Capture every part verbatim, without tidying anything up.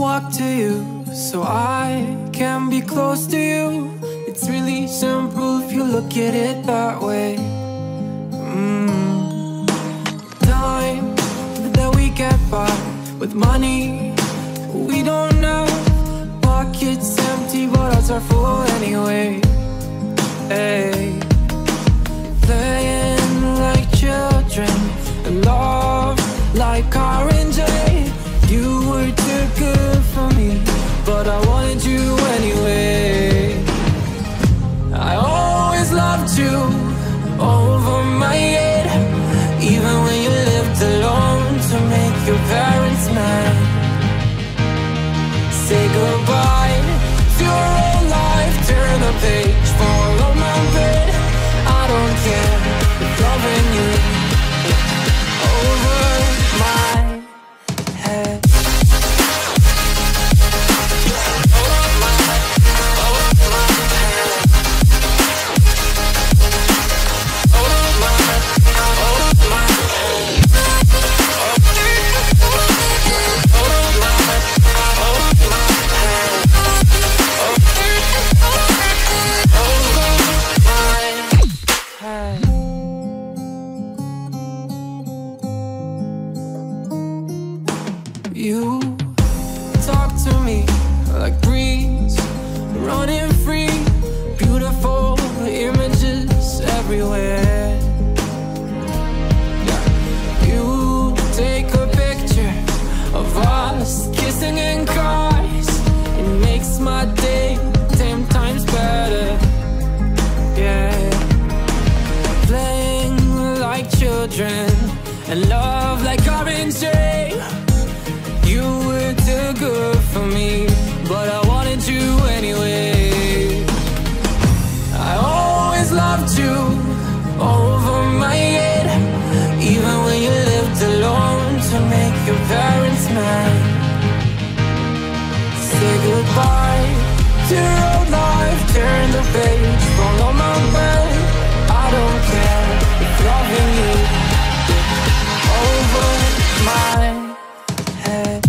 walk to you so I can be close to you. It's really simple if you look at it that way. mm. Time that we get by with money we don't know. Pockets empty but hearts are full anyway. Hey. Playing like children and love like orange. You were too good for me, but I wanted you anyway. I always loved you over my head, even when you lived alone to make your parents mad. Say goodbye to your old life, turn the page, follow my bed. I don't care if loving you over my head. You talk to me like breeze, running free, beautiful images everywhere. Yeah. You take a picture of us kissing in cars, it makes my day ten times better. Yeah. Playing like children and love like orange. You were too good for me, but I wanted you anyway. I always loved you over my head, even when you lived alone to make your parents mad. Say goodbye to your old life, turn the page, follow my bed. I don't care if loving you over my head.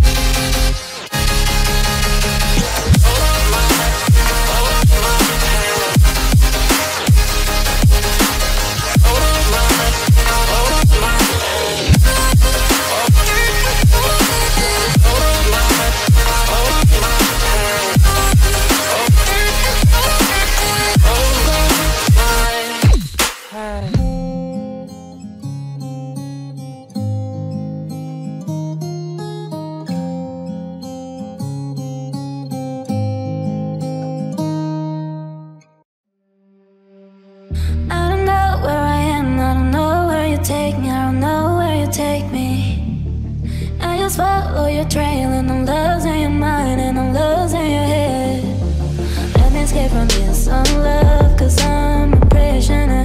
Take me, I don't know where you take me. I just follow your trail and I'm losing your mind and I'm losing your head. Let me escape from this love, cause I'm a prisoner.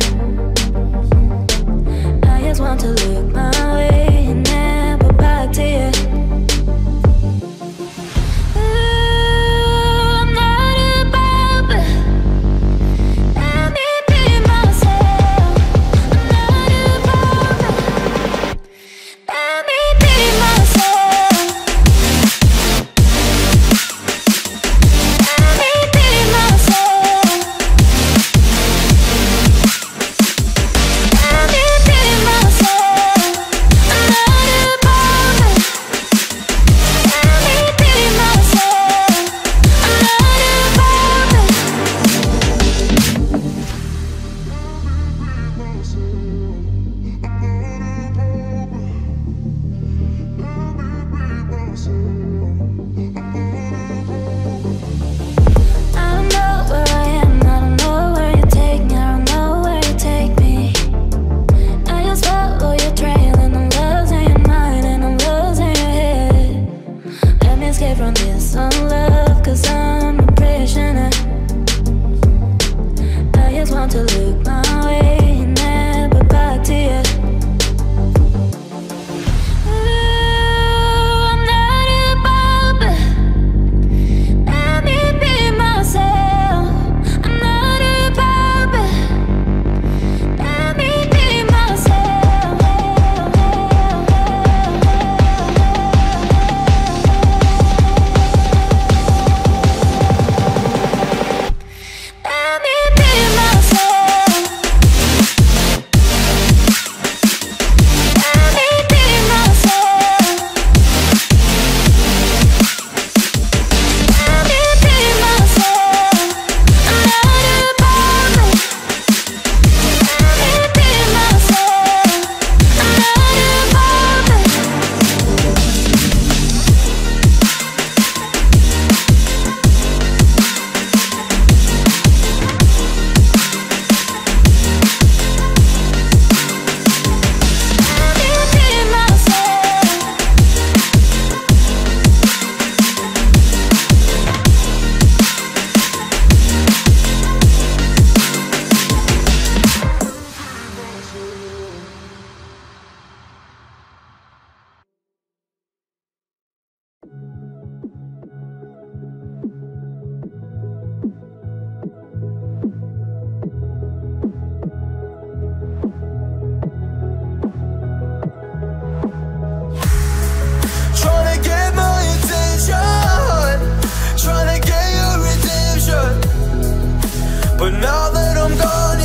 I just want to look my way and never back to you. I'm gone.